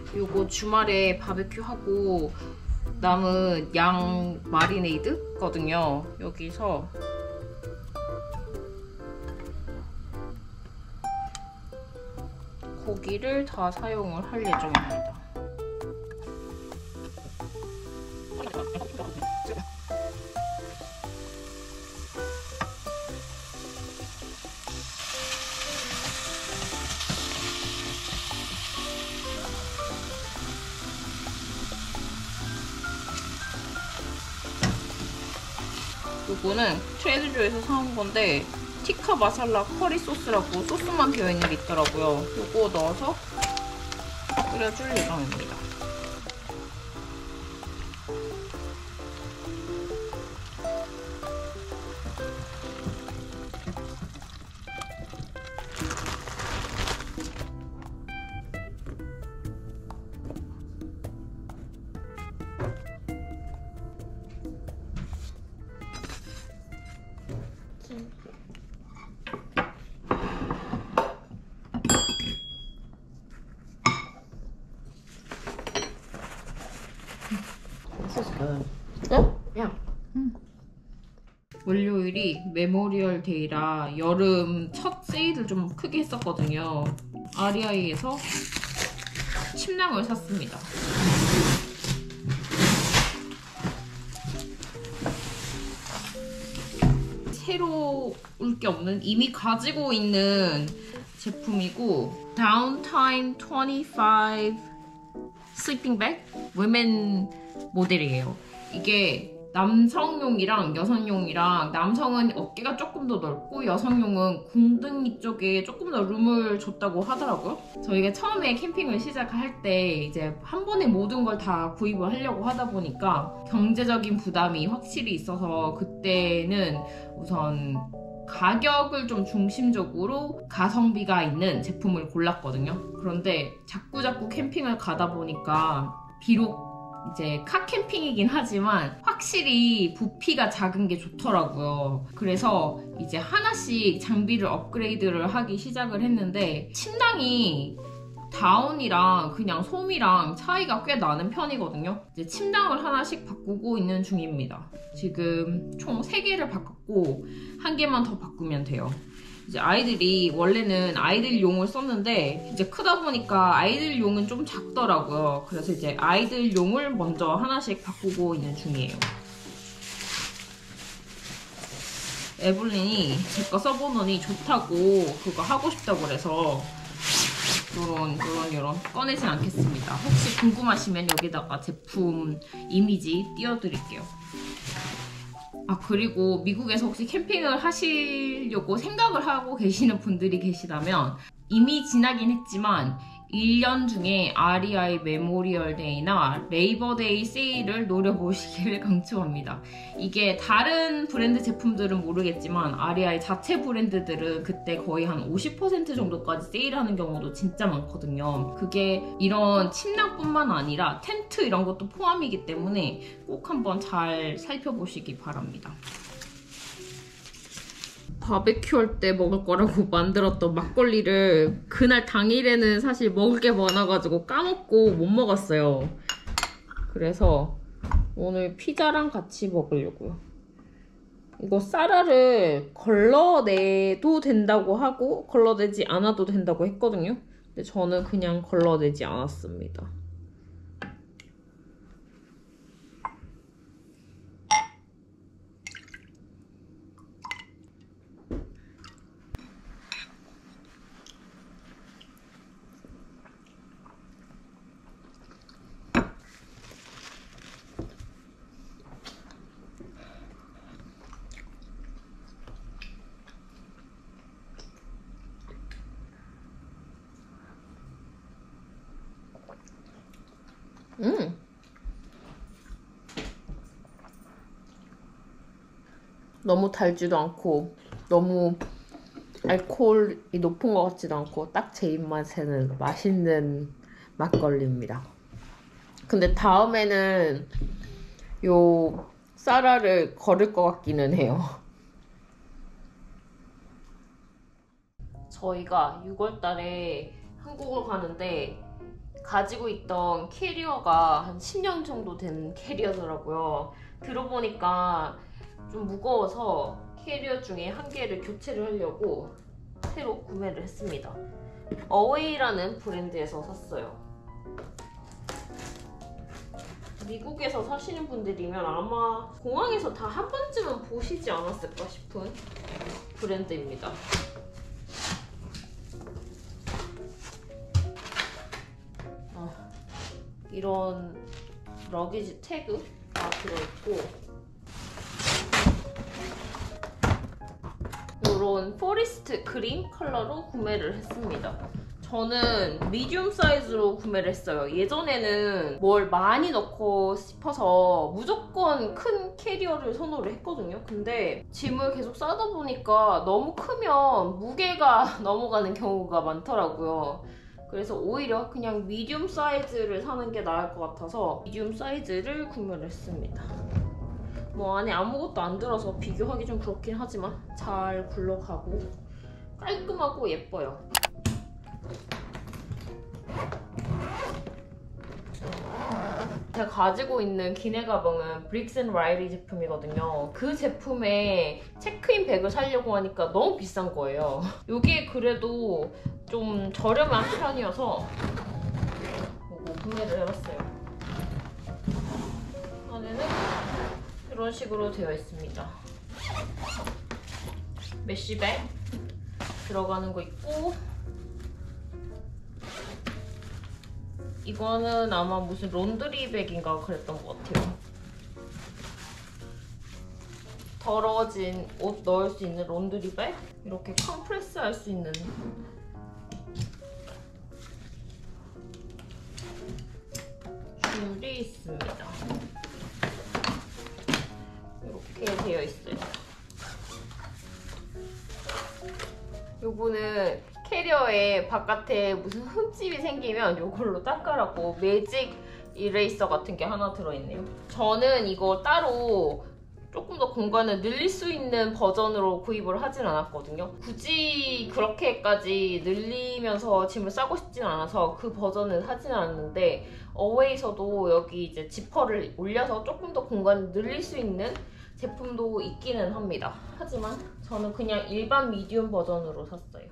요거 주말에 바베큐 하고 남은 양 마리네이드거든요. 여기서 고기를 다 사용을 할 예정입니다. 요거는 트레이더조에서 사온 건데 티카 마살라 커리 소스라고 소스만 되어 있는 게 있더라고요. 요거 넣어서 끓여줄 예정입니다. 월요일이 메모리얼 데이라 여름 첫 세일을 좀 크게 했었거든요. REI에서 침낭을 샀습니다. 새로 올 게 없는, 이미 가지고 있는 제품이고, Downtime 25 슬리핑 백 women 모델이에요. 이게 남성용이랑 여성용이랑, 남성은 어깨가 조금 더 넓고 여성용은 궁둥이 쪽에 조금 더 룸을 줬다고 하더라고요. 저희가 처음에 캠핑을 시작할 때 이제 한 번에 모든 걸 다 구입을 하려고 하다 보니까 경제적인 부담이 확실히 있어서 그때는 우선 가격을 좀 중심적으로 가성비가 있는 제품을 골랐거든요. 그런데 자꾸자꾸 캠핑을 가다 보니까 비록 이제 카캠핑이긴 하지만 확실히 부피가 작은 게 좋더라고요. 그래서 이제 하나씩 장비를 업그레이드를 하기 시작을 했는데, 침낭이 다운이랑 그냥 솜이랑 차이가 꽤 나는 편이거든요. 이제 침낭을 하나씩 바꾸고 있는 중입니다. 지금 총 3개를 바꿨고 1개만 더 바꾸면 돼요. 이제 아이들이 원래는 아이들용을 썼는데 이제 크다 보니까 아이들용은 좀 작더라고요. 그래서 이제 아이들용을 먼저 하나씩 바꾸고 있는 중이에요. 에블린이 제 거 써보더니 좋다고, 그거 하고 싶다고 그래서 요런 꺼내진 않겠습니다. 혹시 궁금하시면 여기다가 제품 이미지 띄워드릴게요. 아, 그리고 미국에서 혹시 캠핑을 하시려고 생각을 하고 계시는 분들이 계시다면, 이미 지나긴 했지만 1년 중에 REI 메모리얼 데이나 레이버 데이 세일을 노려보시기를 강추합니다. 이게 다른 브랜드 제품들은 모르겠지만 REI 자체 브랜드들은 그때 거의 한 50% 정도까지 세일하는 경우도 진짜 많거든요. 그게 이런 침낭뿐만 아니라 텐트 이런 것도 포함이기 때문에 꼭 한번 잘 살펴보시기 바랍니다. 바베큐 할 때 먹을 거라고 만들었던 막걸리를 그날 당일에는 사실 먹을 게 많아가지고 까먹고 못 먹었어요. 그래서 오늘 피자랑 같이 먹으려고요. 이거 쌀알을 걸러내도 된다고 하고 걸러내지 않아도 된다고 했거든요. 근데 저는 그냥 걸러내지 않았습니다. 너무 달지도 않고 너무 알코올이 높은 것 같지도 않고 딱 제 입맛에는 맛있는 막걸리입니다. 근데 다음에는 요 쌀알을 걸을 것 같기는 해요. 저희가 6월달에 한국을 가는데 가지고 있던 캐리어가 한 10년 정도 된 캐리어더라고요. 들어보니까 좀 무거워서 캐리어 중에 한 개를 교체를 하려고 새로 구매를 했습니다. 어웨이라는 브랜드에서 샀어요. 미국에서 사시는 분들이면 아마 공항에서 다 한 번쯤은 보시지 않았을까 싶은 브랜드입니다. 이런 러기지 태그가 들어있고 이런 포리스트 그린 컬러로 구매를 했습니다. 저는 미디움 사이즈로 구매를 했어요. 예전에는 뭘 많이 넣고 싶어서 무조건 큰 캐리어를 선호를 했거든요. 근데 짐을 계속 싸다 보니까 너무 크면 무게가 넘어가는 경우가 많더라고요. 그래서 오히려 그냥 미디움 사이즈를 사는 게 나을 것 같아서 미디움 사이즈를 구매를 했습니다. 뭐 안에 아무것도 안 들어서 비교하기 좀 그렇긴 하지만 잘 굴러가고 깔끔하고 예뻐요. 제가 가지고 있는 기내 가방은 브릭스 앤 라일리 제품이거든요. 그 제품에 체크인 백을 사려고 하니까 너무 비싼 거예요. 이게 그래도 좀 저렴한 편이어서 구매를 해봤어요. 안에는 이런 식으로 되어 있습니다. 메쉬백 들어가는 거 있고, 이거는 아마 무슨 론드리 백인가 그랬던 것 같아요. 더러워진 옷 넣을 수 있는 론드리 백, 이렇게 컴프레스 할 수 있는 줄이 있습니다. 이렇게 되어 있어요. 요거는 캐리어에 바깥에 무슨 흠집이 생기면 이걸로 닦아라고 매직 이레이서 같은 게 하나 들어있네요. 저는 이거 따로 조금 더 공간을 늘릴 수 있는 버전으로 구입을 하진 않았거든요. 굳이 그렇게까지 늘리면서 짐을 싸고 싶진 않아서 그 버전을 사진 않았는데, 어웨이에서도 여기 이제 지퍼를 올려서 조금 더 공간을 늘릴 수 있는 제품도 있기는 합니다. 하지만 저는 그냥 일반 미디움 버전으로 샀어요.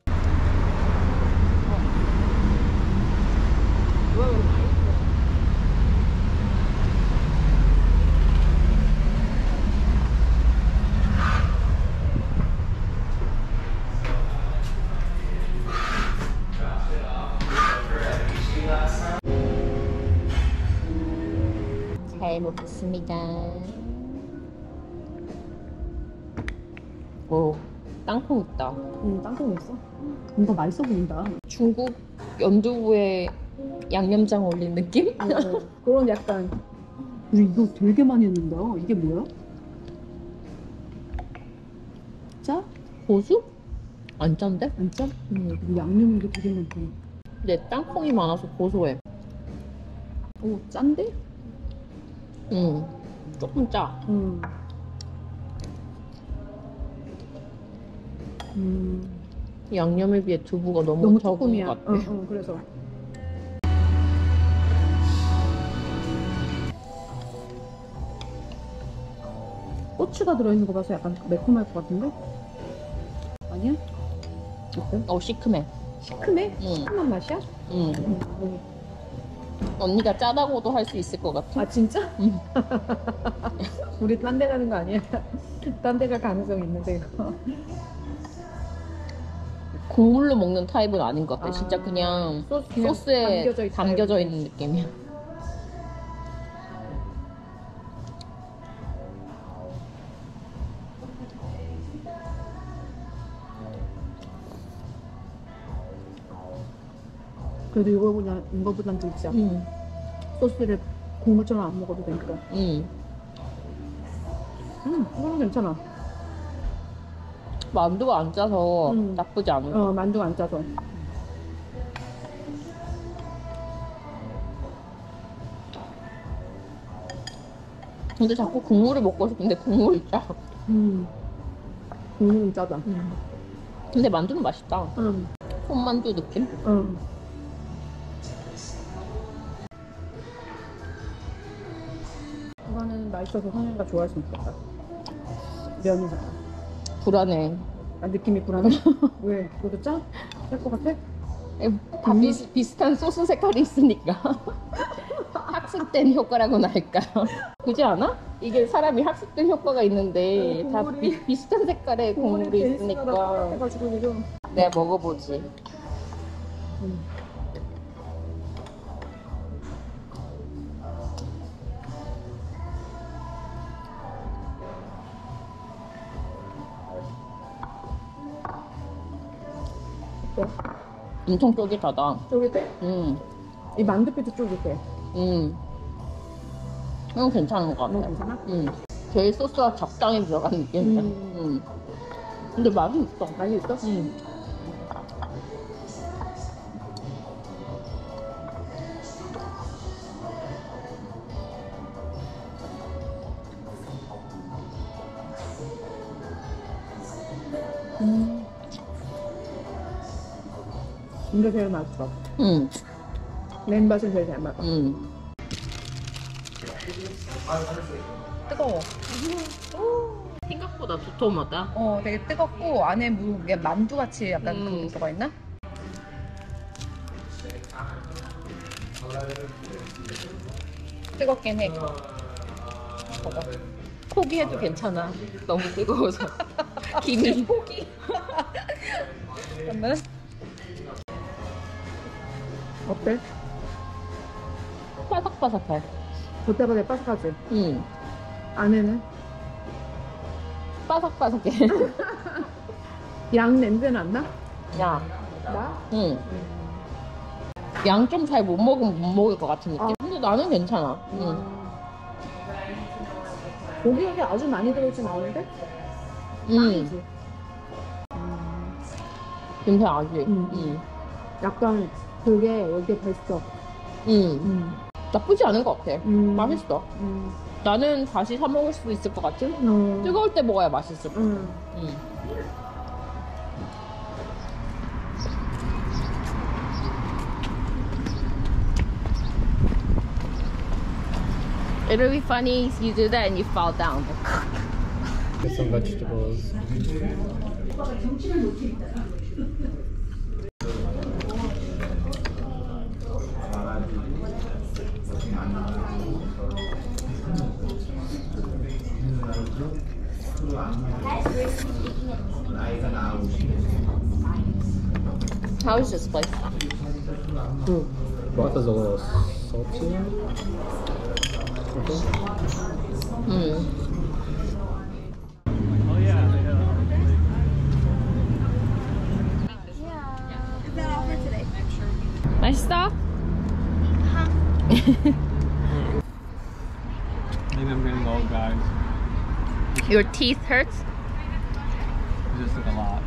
잘 먹겠습니다. 오, 땅콩 있다. 땅콩 있어? 뭔가 맛있어 보인다. 중국 연두부에 양념장 올린 느낌? 그런 약간. 우리 이거 되게 많이 했는다. 이게 뭐야? 짜? 고수? 안 짠데? 안 짜? 그리고 양념이 이게 되게 많다. 근데 땅콩이 많아서 고소해. 오, 짠데? 조금 짜. 양념에 비해 두부가 너무 적은 조금이야. 것 같아. 그래서. 고추가 들어있는 거 봐서 약간 매콤할 것 같은데? 아니야? 어때? 시큼해. 시큼해? 시큼한 맛이야? 언니가 짜다고도 할 수 있을 것 같아. 아 진짜? 우리 딴 데 가는 거 아니야? 딴 데 갈 가능성이 있는데 이거. 국물로 먹는 타입은 아닌 것 같아. 진짜 그냥 소스에 담겨져 있는 느낌이야. 그래도 이거보단 진짜 소스를 국물처럼 안 먹어도 되니까. 이거는 괜찮아. 만두가 안 짜서 나쁘지 않아. 만두가 안 짜서. 근데 자꾸 국물을 먹고 싶은데 국물이 짜. 국물은 짜다. 근데 만두는 맛있다. 손만두 느낌? 응. 이거는 맛있어서 성현이가 좋아했으면 좋겠다. 면이잖아. 불안해. 아, 느낌이 불안해? 왜? 그것도 짜? 짤 것 같아? 다 비슷한 소스 색깔이 있으니까. 학습된 효과라고나 할까요? 그지 않아? 이게 사람이 학습된 효과가 있는데 다 비슷한 색깔의 국물이 있으니까. 해가지고 지금. 내가 먹어보지. 엄청 쫄깃하다. 쫄깃해? 이 만두피도 쫄깃해. 이건 괜찮은 것 너 같아. 괜찮아? 제일 소스가 적당히 들어간 느낌이야. 근데 맛은 있어. 맛이 있어? 이게 제일 맛있어. 맨 맛은 제일 잘 맞아. 뜨거워. 생각보다 도톰하다. 되게 뜨겁고 안에 그냥 만두 같이 약간 그 들어가 있나? 뜨겁긴 해. 봐봐. 포기해도 괜찮아. 너무 뜨거워서. 김이. 포기. 잠깐만. 어때? 바삭바삭해. 겉에보다 바삭하지? 응. 안에는? 바삭바삭해. 양 냄새는 안 나? 야. 나? 응. 양 좀 잘 못 먹으면 못 먹을 것 같은 느낌. 근데 나는 괜찮아. 고기가 아주 많이 들어있진 않은데? 응. 괜찮아지. 약간 그게 여기에 뱄어. 나쁘지 않은 것 같아. 맛있어. 음. 나는 다시 사 먹을 수도 있을 것 같은? 뜨거울 때 먹어야 맛있을 것 같아. It'll be funny if you do that and you fall down. Get some vegetables. How is this place? Broth is a little salty. Oh yeah. Is that all for today? 맛있어? Maybe I'm getting old, guys. Your teeth hurts? It just took a lot.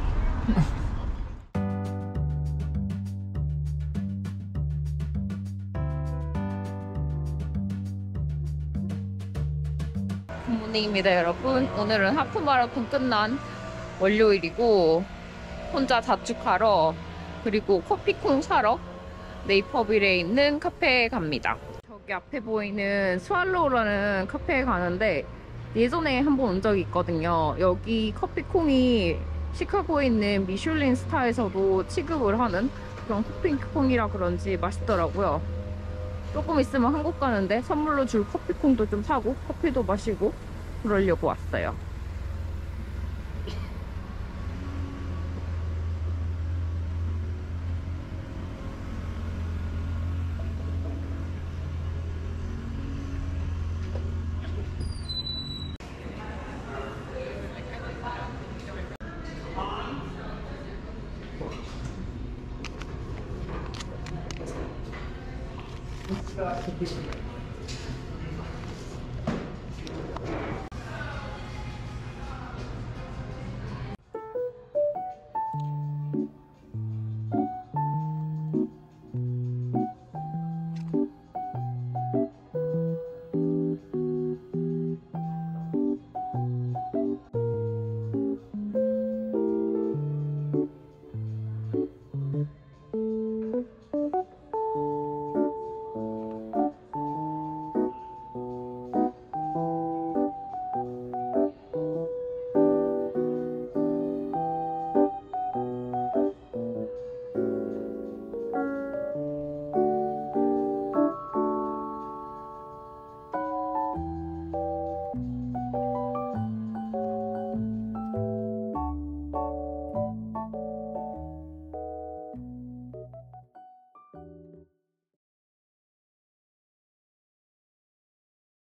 굿모닝입니다 여러분. 오늘은 하프 마라톤 끝난 월요일이고 혼자 자축하러 그리고 커피콩 사러 네이퍼빌에 있는 카페에 갑니다. 저기 앞에 보이는 스왈로우라는 카페에 가는데 예전에 한번 온 적이 있거든요. 여기 커피콩이 시카고에 있는 미슐린 스타에서도 취급을 하는 그런 커피콩이라 그런지 맛있더라고요. 조금 있으면 한국 가는데 선물로 줄 커피콩도 좀 사고 커피도 마시고 그러려고 왔어요.